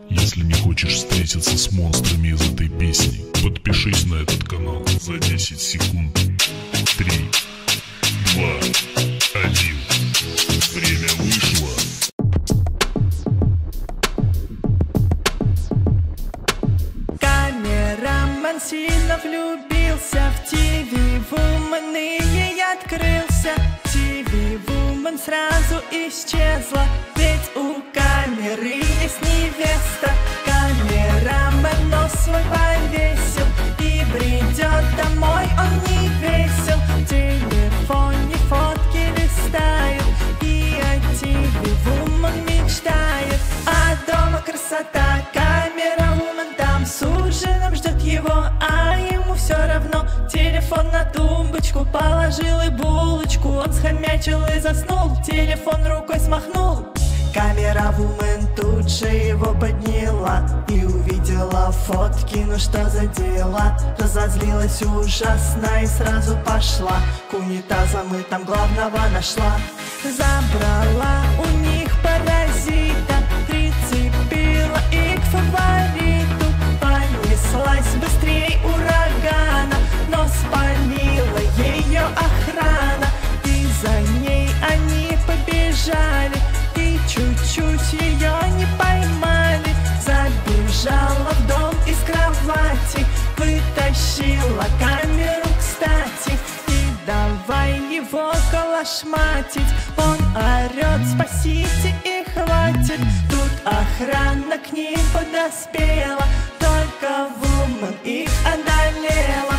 Если не хочешь встретиться с монстрами из этой песни, подпишись на этот канал за 10 секунд. 3, 2, 1. Время вышло. Камерамен сильно влюбился в TV-Woman и ей открылся. TV-Woman сразу исчезла, ведь у камеры есть невеста. Камерамен нос свой повесил и бредет домой, он не весел. В телефоне фотки листает и о TV-Woman мечтает. А дома красота, камера-вумен там с ужином ждет его, а ему все равно. Телефон на тумбочку положил и булочку, он схомячил и заснул, телефон рукой смахнул. Камера-вумен тут же его подняла и увидела фотки, ну что за дела. Разозлилась ужасно и сразу пошла к унитазам и там главного нашла. Забрала у них паразита, прицепила и к фавориту. Понеслась быстрей урагана, но спалила ее охрана. И за ней они побежали, и чуть-чуть ее не поймали. Забежала в дом из кровати, вытащила камеру, кстати, и давай его калашматить. Он орет: спасите и хватит. Тут охрана к ним подоспела, только вумен их одолела.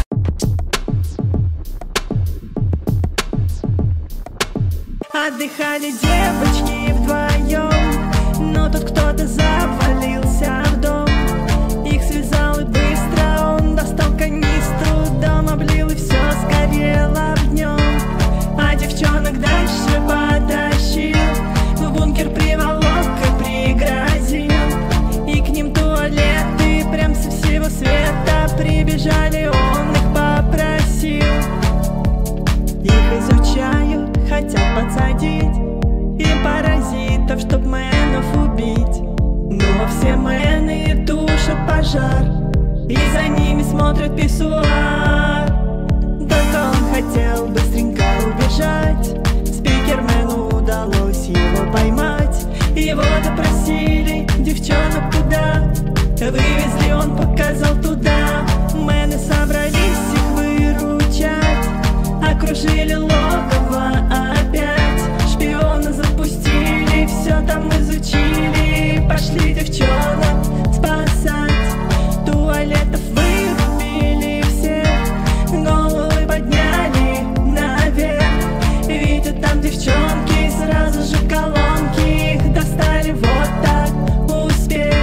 Отдыхали девочки вдвоем, но тут кто-то завалился в дом. Их связал и быстро он достал канистру, дом облил и все сгорело в нем. А девчонок дальше потащил, в бункер приволок и пригрозил. И к ним туалеты прям со всего света прибежали, он их попросил. Их изучают, хотят подсадить, и паразитов, чтоб мэнов убить. Но все мэны тушат пожар, и за ними смотрят писсуар. Только он хотел быстренько убежать, спикермену удалось его поймать. Его допросили, девчонок куда вывезли, он показал туда. Мэны собрались их выручать, окружили логово опять. Шпиона запустили, все там изучили, пошли девчонок спасать. Туалетов вырубили всех, головы подняли наверх. Видят там девчонки, сразу же колонки их достали, вот так успех.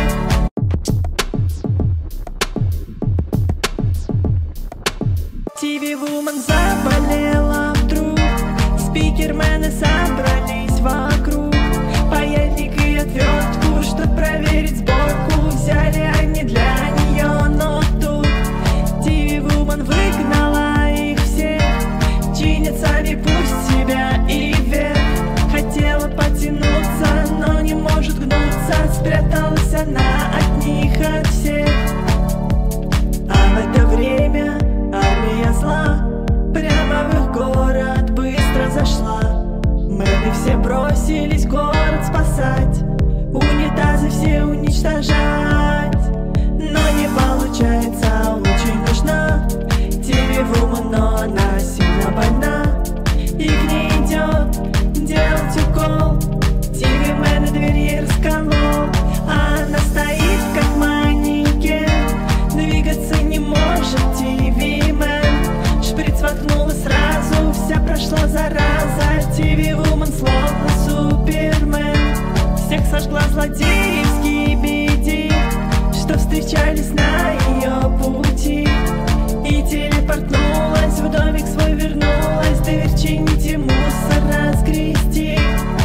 TV-Woman заболела вдруг, спикермены собрались вокруг. Паяльник и отвертку, чтоб проверить сборку, взяли они для нее, но тут TV-Woman выгнала их всех. Чинят сами пусть себя и вверх. Хотела потянуться, но не может гнуться, спряталась она от них, от всех. А в это время армия зла прямо в их город быстро зашла. Мэны все бросились город спасать, унитазы все уничтожать. Но не получается, очень нужна TV-Woman, но она сильно больна. И к ней идет делать укол, TV-мен дверь ей расколол. А она стоит как манекен, двигаться не может TV-мен. Шприц воткнула сразу, вся прошла зараза. TV-Woman словно супермен, всех сожгла злодеевский беди, что встречались на ее пути. И телепортнулась, в домик свой вернулась, дверь чинить и мусор разгрести.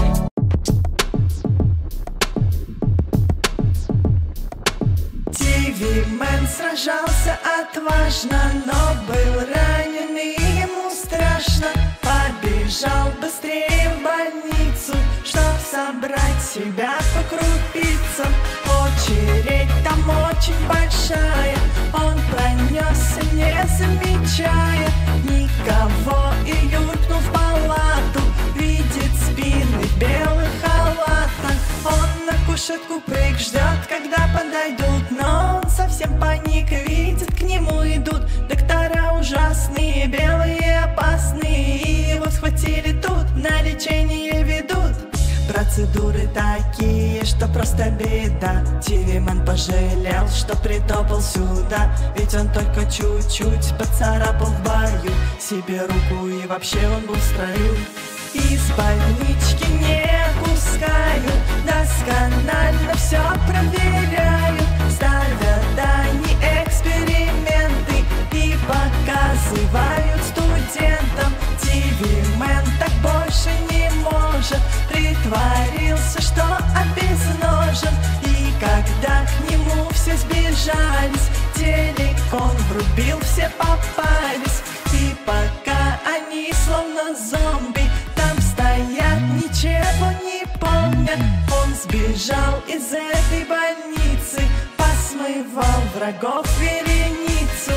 TV-мен сражался отважно, но был ранен и ему страшно. Побежал быстрее в больницу, чтоб собрать себя по крупицам. Очередь очень большая. Он пронесся, не замечая никого, и юркнул в палату. Видит спины в белых халатах. Он на кушетку прыг, ждет, когда подойдут, но он совсем паник, видит, к нему идут доктора ужасные, белые, опасные, и его схватили тут, на лечение ведут. Процедуры такие, что просто беда. ТВ-мен пожалел, что притопал сюда, ведь он только чуть-чуть поцарапал в бою себе руку, и вообще он был в строю. Из больнички не пускают, досконально все проверяют, ставят они эксперименты и показывают студентам. ТВ-мен так больше не может, притворился, что обезножен, и когда к нему все сбежались, телеком врубил, все попались. И пока они словно зомби там стоят, ничего не помнят, он сбежал из этой больницы, посмывал врагов вереницу.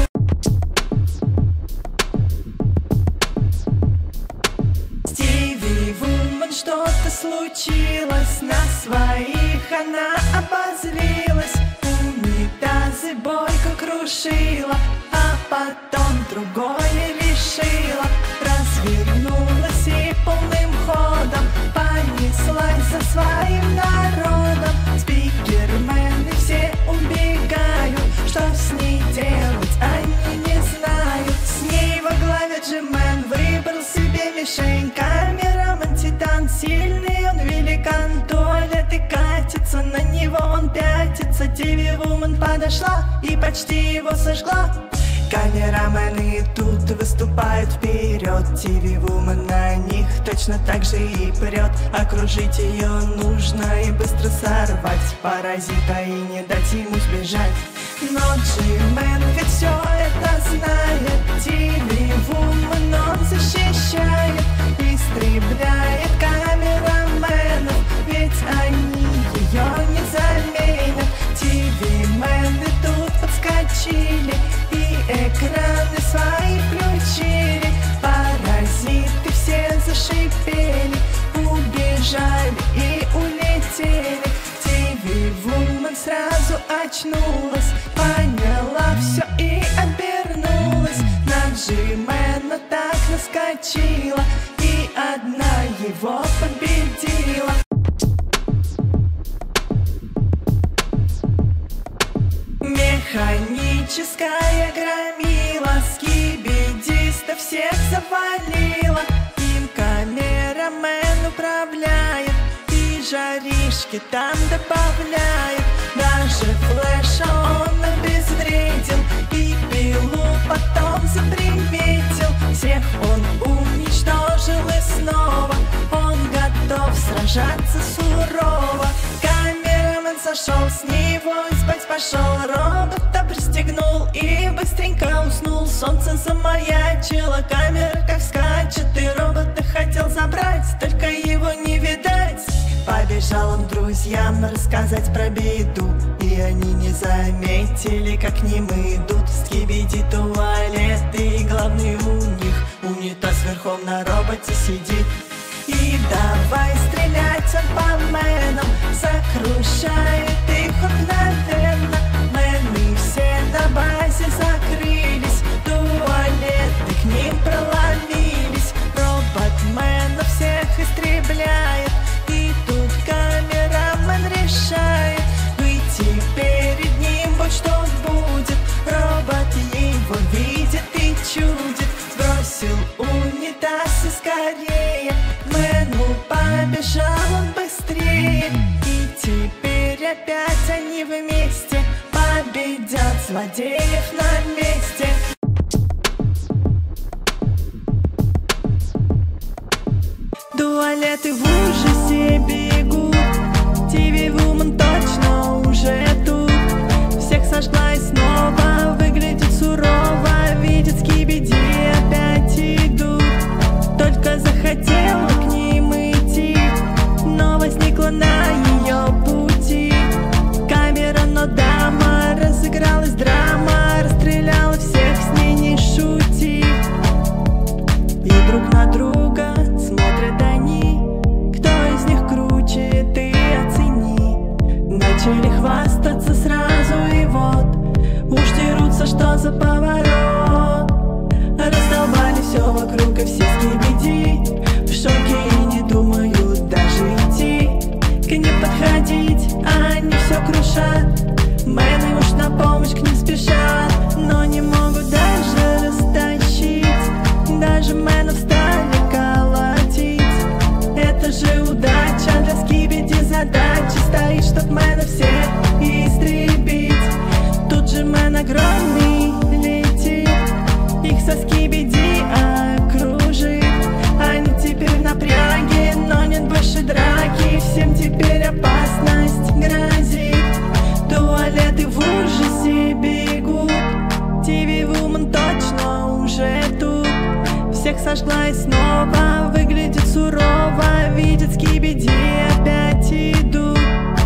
Стиви-вумен, что-то случилось, на своих она обозлилась, унитазы бойко крушила, а потом другое решила. Развернулась и полным ходом понеслась за своим народом. Спикермены все убегают, что с ней делать они не знают. С ней во главе Джи-мен выбрал себе мишень. Камерамен титан, сильный он великан. Туалет и катится, на него он пятится. ТВ-вумен подошла и почти его сожгла. Камерамены тут выступают вперед, ТВ-вумен на них точно так же и прет. Окружить ее нужно и быстро сорвать паразита и не дать ему сбежать. Но Джи-мен ведь все это знает, ТВ-вумен он защищает, истребляет камераменов, ведь они ее не заменят. ТВ-мены тут подскочили и экраны свои включили, паразиты все зашипели, убежали и улетели. ТВ-вумен сразу очнулась, поняла все и обернулась, на Джи-мена так наскочила и одна его победила. Механическая громила, скибидистов всех завалила, им камерамен управляет и жаришки там добавляет. Даже флеша он обезвредил и пилу потом заприметил. Всех он уничтожил и снова он готов сражаться сурово. Камерамен сошел с него и спать пошел, робота пристегнул и быстренько уснул. Солнце замаячило, камера как скачет, и робота хотел забрать, только его не видать. Побежал он друзьям рассказать про беду, и они не заметили, как к ним идут скибиди туалеты, и главный у них унитаз верхом на роботе сидит. И давай стрелять он по менам, сокрушает их мгновенно. Мены все на базе закрылись, туалеты к ним проломились. Робот-менов всех истребляет, и тут камерамен решает выйти перед ним, вот что будет. Робот его видит и чудит, сбросил унитаз и скорее Мэну побежал он быстрее. И теперь опять они вместе победят злодеев на месте. Туалеты в ужасе бегут, ТВ-вумен точно уже тут. Всех сожгла и снова выглядит сурово, видит скибиди опять идут. Только захотела к ним идти, но возникла на ее пути камера, но дама начали хвастаться сразу, и вот уж дерутся, что за поворот. Раздолбали все вокруг, и все скибиди в шоке и не думают даже идти к ним подходить, а они все крушат. Мэны уж на помощь к ним спешат, но не могут даже растащить. Даже мэнов стали колотить. Это же удача для скибиди, задача стоит, чтоб мэнов всех истребить. Тут же мэн огромный летит, их со скибиди окружит. Они теперь в напряге, но нет больше драки. Всем теперь опасность грозит. Туалеты в ужасе бегут, TV-вумен точно уже тут. Всех сожгла и снова выглядит сурово, видит скибиди, опять идут.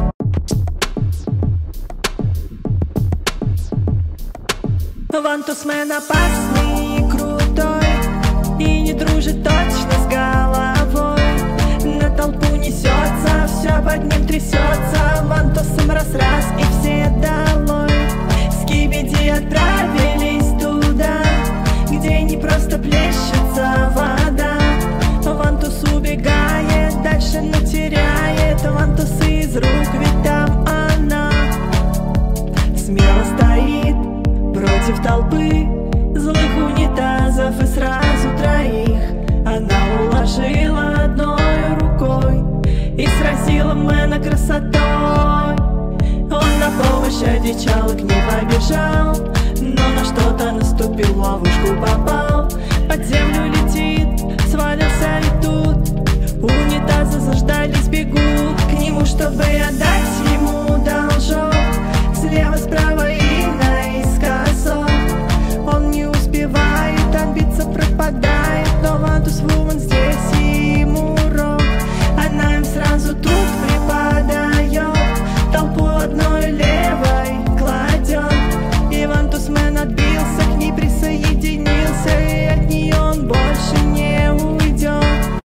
Вантусмен опасный и крутой, и не дружит точно с головой. На толпу несется, все под ним трясется. Вантусом раз-раз и все долой. Скибиди отправились туда, где не просто плещется вода. Вантус убегает дальше, но теряет Вантус из рук, ведь там она смело стоит против толпы злых унитазов, и сразу троих она уложила одной рукой и сразила мэна красотой. Он на помощь одичал, к ней побежал, но на что-то наступил, в ловушку попал. Под землю летит, свалился и тут унитазы заждались, бегут к нему, чтобы отдать ему должок. Слева, справа и наискосок. Он не успевает, отбиться пропадает, но Вантусвумен здесь и ему урок. Она им сразу тут преподает, толпу одной левой кладет. И Вантусмен отбился, к ней присоединился, и от нее он больше не уйдет.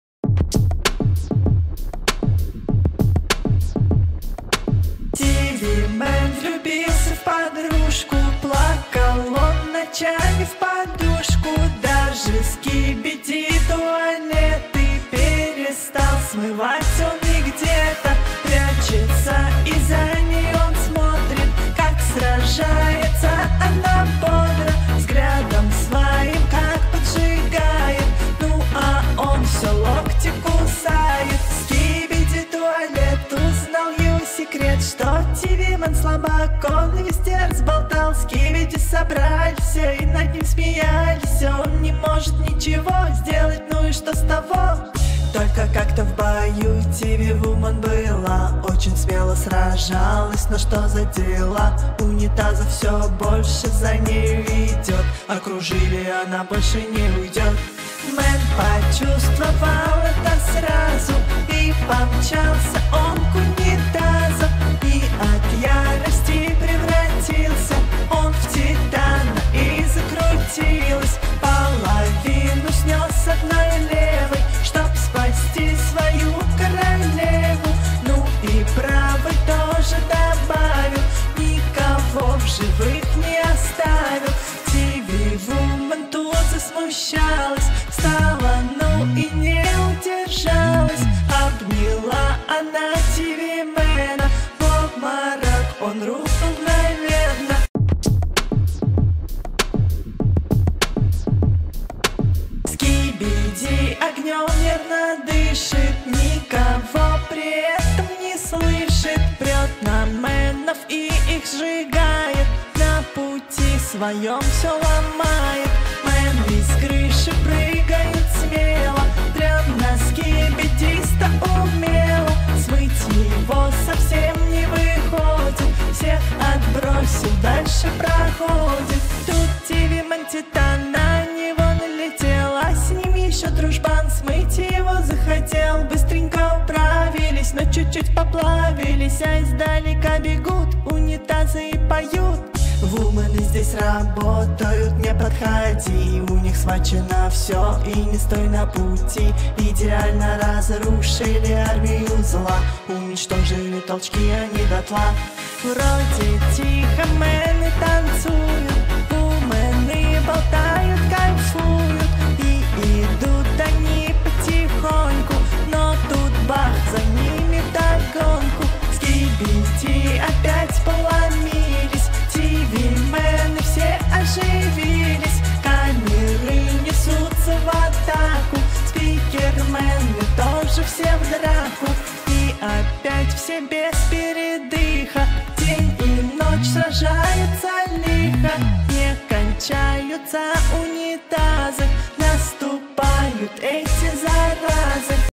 TV-мен влюбился в подружку, плакал он ночами в подушку. Даже скибиди туалеты перестал смывать, он и где-то прячется, и за ней он смотрит, как сражается она бодро, взглядом своим как поджигает. Ну а он все локти кусает. Скибиди туалет узнал его секрет, что TV-мен слабак, он везде разболтал. Скибиди собрались и над ним смеялись, он не может ничего сделать, ну и что с того? Только как-то в бою TV-вумен была, очень смело сражалась, но что за дела? Унитаза все больше за ней идет, окружили, она больше не уйдет. Мэн почувствовал это сразу, и помчался он к унитазу, и от ярости превратился он в титана, и закрутилась. Половину снес одной левой, чтоб спасти свою королеву. Ну и правой тоже добавил, никого в живых не оставил. TV-вумен тут засмущалась, встала, ну и не удержалась. Обняла она TV-мена, в обморок он рухнул мгновенно. Скибиди огнем нервно дышит, никого при этом не слышит. Прет на мэнов и их сжигает, на пути своем все ломает. Мэны с крыши прыгают смело, прям на скибидиста умело. Смыть его совсем не выходит, всех отбросил, дальше проходит. Тут TV-мен титан на него налетел, а с ним еще дружбан, смыть его захотел. Быстренько управились, но чуть-чуть поплавились, а издалека бегут унитазы и поют. Вумен Службы здесь работают, не подходи. У них схвачено все и не стой на пути. Идеально разрушили армию зла, уничтожили толчки они дотла. Вроде тихо мэны танцуют, вумены болтают, кайфуют. И идут они потихоньку, но тут бах, за ними вдогонку. Скибиди опять поломились, ТВ-мены все оживились. Камеры несутся в атаку, спикермены тоже все в драку. И опять все без передыха, день и ночь сражаются лихо. Не кончаются унитазы, наступают